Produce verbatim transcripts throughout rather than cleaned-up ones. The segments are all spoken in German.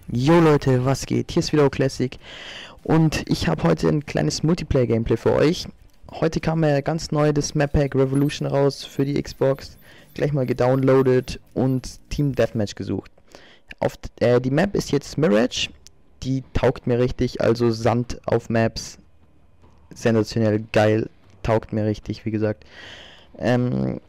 Jo Leute, was geht? Hier ist wieder Classic und ich habe heute ein kleines Multiplayer-Gameplay für euch. Heute kam ja ganz neu das Map Pack Revolution raus für die Xbox. Gleich mal gedownloadet und Team Deathmatch gesucht. Auf, äh, die Map ist jetzt Mirage. Die taugt mir richtig, also Sand auf Maps. Sensationell geil, taugt mir richtig, wie gesagt. Ähm,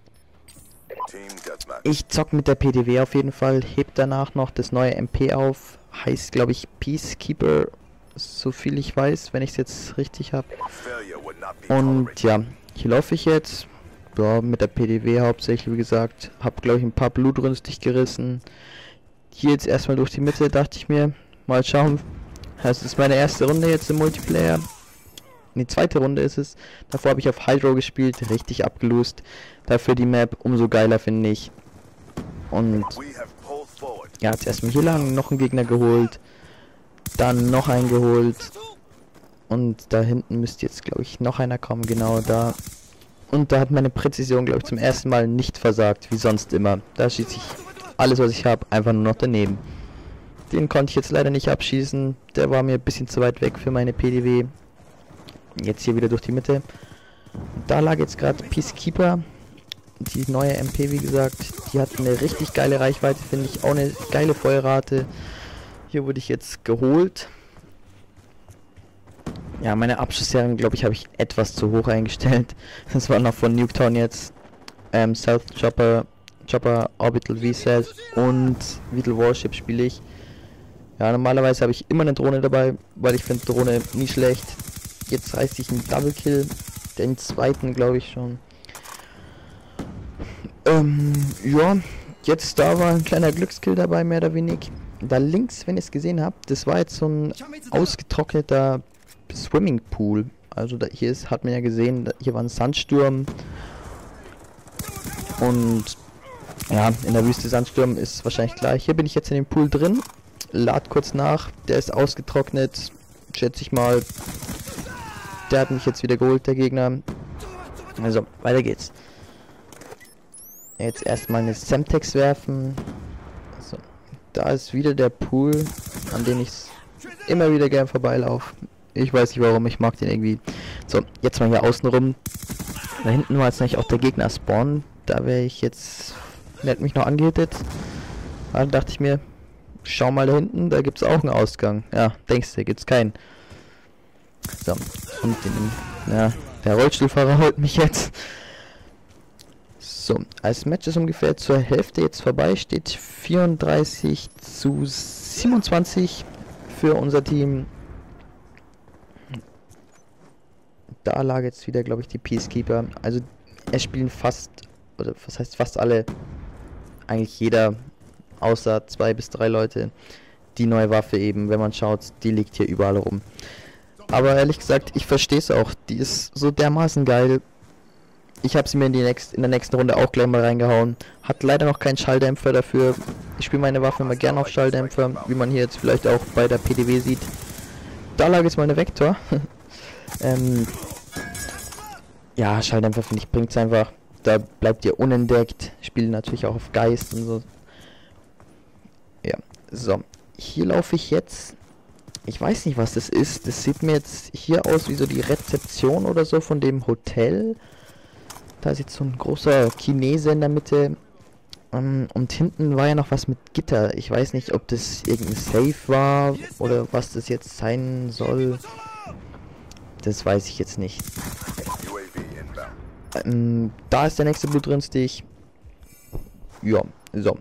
ich zock mit der P D W auf jeden Fall, heb danach noch das neue M P auf. Heißt, glaube ich, Peacekeeper, so viel ich weiß, wenn ich es jetzt richtig habe. Und ja, hier laufe ich jetzt. Ja, mit der P D W hauptsächlich, wie gesagt. Hab, glaube ich, ein paar Blutruns dicht gerissen. Hier jetzt erstmal durch die Mitte, dachte ich mir. Mal schauen. Das ist meine erste Runde jetzt im Multiplayer. Die zweite Runde ist es. Davor habe ich auf Hydro gespielt, richtig abgelost. Dafür die Map umso geiler, finde ich. Und ja, jetzt erstmal hier lang noch einen Gegner geholt. Dann noch einen geholt. Und da hinten müsste jetzt, glaube ich, noch einer kommen, genau da. Und da hat meine Präzision, glaube ich, zum ersten Mal nicht versagt, wie sonst immer. Da schieße ich alles, was ich habe, einfach nur noch daneben. Den konnte ich jetzt leider nicht abschießen. Der war mir ein bisschen zu weit weg für meine P D W. Jetzt hier wieder durch die Mitte. Da lag jetzt gerade Peacekeeper. Die neue M P, wie gesagt, die hat eine richtig geile Reichweite, finde ich. Auch eine geile Feuerrate. Hier wurde ich jetzt geholt. Ja, meine Abschussserien, glaube ich, habe ich etwas zu hoch eingestellt. Das war noch von Nuketown jetzt. Ähm, South Chopper, Chopper, Orbital V-Set und Vital Warship spiele ich. Ja, normalerweise habe ich immer eine Drohne dabei, weil ich finde Drohne nie schlecht. Jetzt reiße ich einen Double Kill, den zweiten glaube ich schon. Ähm, ja, jetzt da war ein kleiner Glückskill dabei, mehr oder weniger. Da links, wenn ihr es gesehen habt, das war jetzt so ein ausgetrockneter Swimmingpool. Also da, hier ist, hat man ja gesehen, da, hier war ein Sandsturm. Und ja, in der Wüste Sandsturm ist wahrscheinlich klar. Hier bin ich jetzt in dem Pool drin. Lad kurz nach, der ist ausgetrocknet, schätze ich mal. Der hat mich jetzt wieder geholt, der Gegner. Also, weiter geht's. Jetzt erstmal eine Semtex werfen. So, da ist wieder der Pool, an dem ich immer wieder gern vorbeilaufe. Ich weiß nicht warum, ich mag den irgendwie. So, jetzt mal hier außen rum. Da hinten war jetzt nicht auch der Gegner spawnen. Da wäre ich jetzt... Der hat mich noch angehittet. Da dachte ich mir, schau mal da hinten, da gibt es auch einen Ausgang. Ja, denkst du, gibt's keinen. So, und den, ja, der Rollstuhlfahrer holt mich jetzt. So, als Match ist ungefähr zur Hälfte jetzt vorbei, steht vierunddreißig zu siebenundzwanzig für unser Team. Da lag jetzt wieder, glaube ich, die Peacekeeper. Also, es spielen fast, oder was heißt fast alle, eigentlich jeder, außer zwei bis drei Leute, die neue Waffe eben, wenn man schaut, die liegt hier überall rum. Aber ehrlich gesagt, ich verstehe es auch. Die ist so dermaßen geil. Ich habe sie mir in, die nächst, in der nächsten Runde auch gleich mal reingehauen. Hat leider noch keinen Schalldämpfer dafür. Ich spiele meine Waffe immer gerne auf Schalldämpfer, wie man hier jetzt vielleicht auch bei der P D W sieht. Da lag jetzt mal eine Vektor. ähm, ja, Schalldämpfer finde ich bringt es einfach. Da bleibt ihr unentdeckt. Spiele natürlich auch auf Geist und so. Ja, so. Hier laufe ich jetzt. Ich weiß nicht, was das ist. Das sieht mir jetzt hier aus wie so die Rezeption oder so von dem Hotel. Da ist jetzt so ein großer Chinese in der Mitte. Um, und hinten war ja noch was mit Gitter. Ich weiß nicht, ob das irgendein Safe war oder was das jetzt sein soll. Das weiß ich jetzt nicht. Ähm, da ist der nächste Blutrünstig. Ja, so.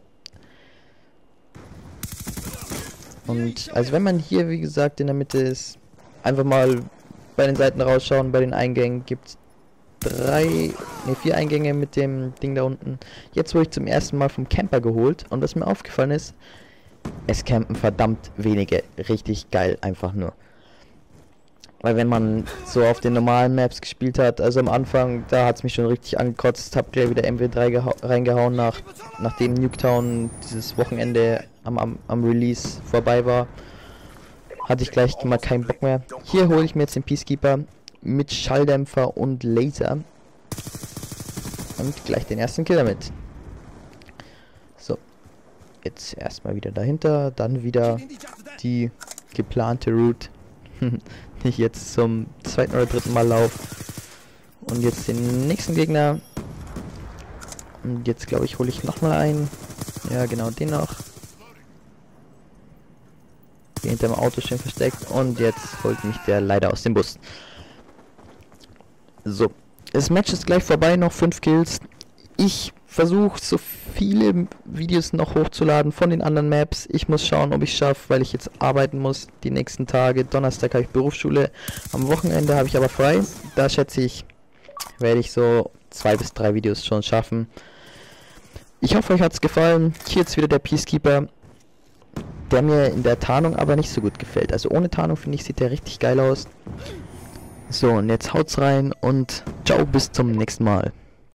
Und also wenn man hier, wie gesagt, in der Mitte ist, einfach mal bei den Seiten rausschauen, bei den Eingängen gibt es drei, ne, vier Eingänge mit dem Ding da unten. Jetzt wurde ich zum ersten Mal vom Camper geholt und was mir aufgefallen ist, es campen verdammt wenige. Richtig geil, einfach nur. Weil wenn man so auf den normalen Maps gespielt hat, also am Anfang, da hat es mich schon richtig angekotzt, hab gleich wieder M W drei reingehauen, nach, nachdem Nuketown dieses Wochenende am, am, am Release vorbei war. Hatte ich gleich mal keinen Bock mehr. Hier hole ich mir jetzt den Peacekeeper mit Schalldämpfer und Laser. Und gleich den ersten Kill damit. So. jetzt erstmal wieder dahinter, dann wieder die geplante Route. Nicht jetzt zum zweiten oder dritten Mal laufe. Und jetzt den nächsten Gegner. Und jetzt glaube ich, hole ich nochmal einen. Ja, genau, den noch. Hier hinter dem Auto schön versteckt. Und jetzt holt mich der leider aus dem Bus. So. Das Match ist gleich vorbei, noch fünf Kills. Ich versuche so viele Videos noch hochzuladen von den anderen Maps. Ich muss schauen, ob ich es schaffe, weil ich jetzt arbeiten muss die nächsten Tage. Donnerstag habe ich Berufsschule. Am Wochenende habe ich aber frei. Da schätze ich, werde ich so zwei bis drei Videos schon schaffen. Ich hoffe, euch hat es gefallen. Hier jetzt wieder der Peacekeeper, der mir in der Tarnung aber nicht so gut gefällt. Also ohne Tarnung, finde ich, sieht der richtig geil aus. So, und jetzt haut's rein und ciao, bis zum nächsten Mal.